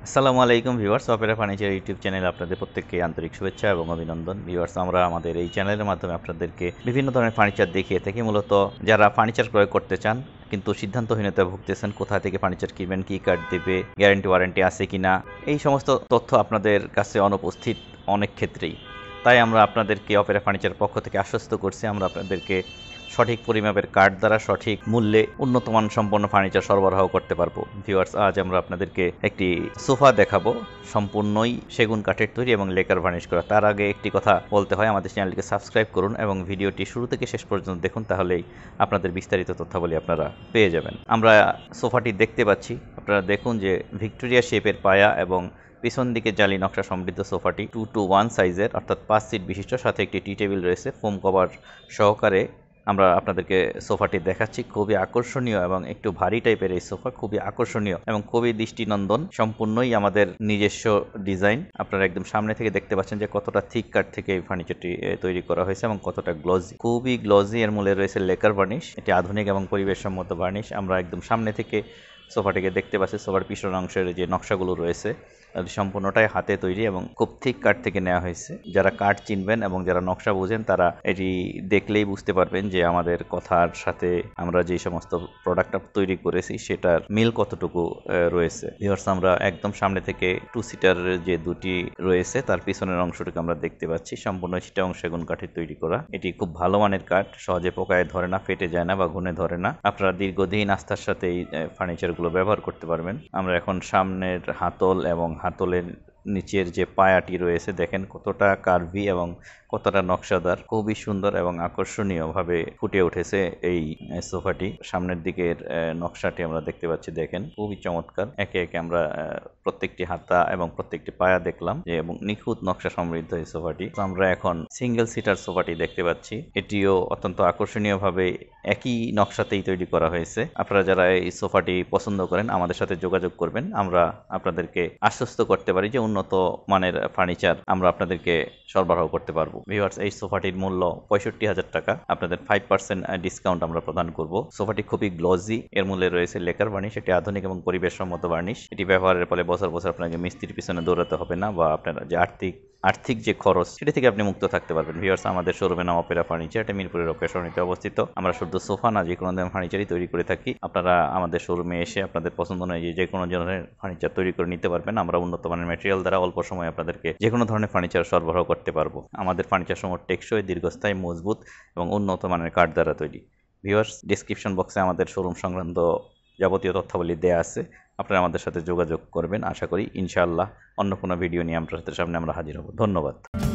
আসসালামু আলাইকুম viewers, Opera furniture YouTube চ্যানেলে আপনাদের প্রত্যেককে আন্তরিক শুভেচ্ছা এবং অভিনন্দন। ভিউয়ার্স, আমরা আমাদের এই চ্যানেলের মাধ্যমে আপনাদেরকে বিভিন্ন ধরনের ফার্নিচার দেখিয়ে থাকি। মূলত যারা ফার্নিচার ক্রয় করতে চান কিন্তু সিদ্ধান্তহীনতায় ভুগতেছেন, কোথা থেকে ফার্নিচার কিনবেন, কি কার্ড দেবে, গ্যারান্টি ওয়ারেন্টি আছে কিনা, এই সমস্ত তথ্য আপনাদের কাছে অনুপস্থিত অনেক ক্ষেত্রেই। তাই আমরা আপনাদেরকে অপেরা ফার্নিচারের পক্ষ থেকে আশ্বস্ত করছি, আমরা আপনাদেরকে সঠিক পরিমাপের কার্ড দ্বারা সঠিক মূল্যে উন্নত মানসম্পন্ন ফার্নিচার সরবরাহ করতে পারবো। ভিউয়ার্স, আজ আমরা আপনাদেরকে একটি সোফা দেখাবো, সম্পূর্ণই সেগুন কাঠের তৈরি এবং লেকার ভার্নিশ করা। তার আগে একটি কথা বলতে হয়, আমাদের চ্যানেলটিকে সাবস্ক্রাইব করুন এবং ভিডিওটি শুরু থেকে শেষ পর্যন্ত দেখুন, তাহলেই আপনাদের বিস্তারিত তথ্যাবলী আপনারা পেয়ে যাবেন। আমরা সোফাটি দেখতে পাচ্ছি, আপনারা দেখুন যে ভিক্টোরিয়া শেপের পায়া এবং পিছন দিকে জালি নকশা সমৃদ্ধ সোফাটি 2:1 সাইজের, অর্থাৎ 5 সিট বিশিষ্ট, সাথে একটি টি টেবিল রয়েছে ফোম কভার সহকারে। আমরা আপনাদেরকে সোফাটি দেখাচ্ছি, খুবই আকর্ষণীয় এবং একটু ভারী টাইপের এই সোফা, খুবই আকর্ষণীয় এবং খুবই দৃষ্টিনন্দন। সম্পূর্ণই আমাদের নিজস্ব ডিজাইন। আপনারা একদম সামনে থেকে দেখতে পাচ্ছেন যে কতটা থিক কাঠ থেকে এই ফার্নিচারটি তৈরি করা হয়েছে এবং কতটা গ্লজি, খুবই গ্লজি। এর মূলে রয়েছে লেকার ভার্নিশ, এটি আধুনিক এবং পরিবেশসম্মত ভার্নিশ। আমরা একদম সামনে থেকে সোফাটিকে দেখতে পাচ্ছি। সোফার পিছন অংশের যে নকশাগুলো রয়েছে সম্পূর্ণটাই হাতে তৈরি এবং খুব থিক কাঠ থেকে নেওয়া হয়েছে। যারা কাঠ চিনবেন এবং যারা নকশা বোঝেন তারা এটি দেখলেই বুঝতে পারবেন যে আমাদের কথার সাথে আমরা যে সমস্ত প্রোডাক্ট তৈরি করেছি সেটার মিল কতটুকু রয়েছে। ভিউয়ার্স, আমরা একদম সামনে থেকে 2 সিটার যে দুটি রয়েছে তার পিছনের অংশটুকু আমরা দেখতে পাচ্ছি, সম্পূর্ণ চিটাগং সেগুন কাঠের তৈরি করা। এটি খুব ভালো মানের কাঠ, সহজে পোকায় ধরে না, ফেটে যায় না বা ঘুনে ধরে না। আপনারা দীর্ঘদিন আস্থার সাথে এই ফার্নিচারগুলো ব্যবহার করতে পারবেন। আমরা এখন সামনের হাতল এবং হাতলের নিচের যে পায়াটি রয়েছে দেখেন কতটা কার্ভি এবং কতটা নকশাদার, খুবই সুন্দর এবং আকর্ষণীয়ভাবে ফুটে উঠেছে এই সোফাটি। সামনের দিকের নকশাটি আমরা দেখতে পাচ্ছি, দেখেন খুবই চমৎকার। একে একে আমরা প্রত্যেকটি হাতা এবং প্রত্যেকটি পায়া দেখলাম যে এবং নিখুঁত নকশা সমৃদ্ধ এই সোফাটি। আমরা এখন সিঙ্গেল সিটার সোফাটি দেখতে পাচ্ছি, এটিও অত্যন্ত আকর্ষণীয়ভাবে একই নকশাতেই তৈরি করা হয়েছে। আপনারা যারা এই সোফাটি পছন্দ করেন আমাদের সাথে যোগাযোগ করবেন, আমরা আপনাদেরকে আশ্বস্ত করতে পারি যে উন্নত মানের ফার্নিচার আমরা আপনাদেরকে সরবরাহ করতে পারবো। ভিউয়ার্স, এই সোফাটির মূল্য 65,000 টাকা, আপনাদের 5% ডিসকাউন্ট আমরা প্রদান করব। সোফাটি খুবই গ্লজি, এর মূল্যে রয়েছে লেকার ভার্নিশ, এটি আধুনিক এবং পরিবেশসম্মত ভার্নিশ। এটি ব্যবহারের ফলে বছর বছর আপনাকে মিস্ত্রির পিছনে দৌড়াতে হবে না বা আপনার যে আর্থিক যে খরচ সেটা থেকে আপনি মুক্ত থাকতে পারবেন। ভিউয়ার্স, আমাদের শোরুমের নাম অপেরা ফার্নিচার, এটা মিরপুরের রক্ষা সরণিতে অবস্থিত। আমরা শুধু সোফা না, যে কোনো ধরনের ফার্নিচারই তৈরি করে থাকি। আপনারা আমাদের শোরুমে এসে আপনাদের পছন্দ অনুযায়ী যে কোনো ধরনের ফার্নিচার তৈরি করে নিতে পারবেন। আমরা উন্নত মানের ম্যাটেরিয়াল দ্বারা অল্প সময়ে আপনাদেরকে যে কোনো ধরনের ফার্নিচার সরবরাহ করতে পারবো। আমাদের ফার্নিচার সমূহ টেকসই, দীর্ঘস্থায়ী, মজবুত এবং উন্নত মানের কাঠ দ্বারা তৈরি। ভিউয়ার্স, ডিসক্রিপশন বক্সে আমাদের শোরুম সংক্রান্ত যাবতীয় তথ্যাবলী দেয়া আছে, আপনারা আমাদের সাথে যোগাযোগ করবেন। আশা করি ইনশাআল্লাহ অন্য কোনো ভিডিও নিয়ে আপনাদের সামনে আমরা হাজির হব। ধন্যবাদ।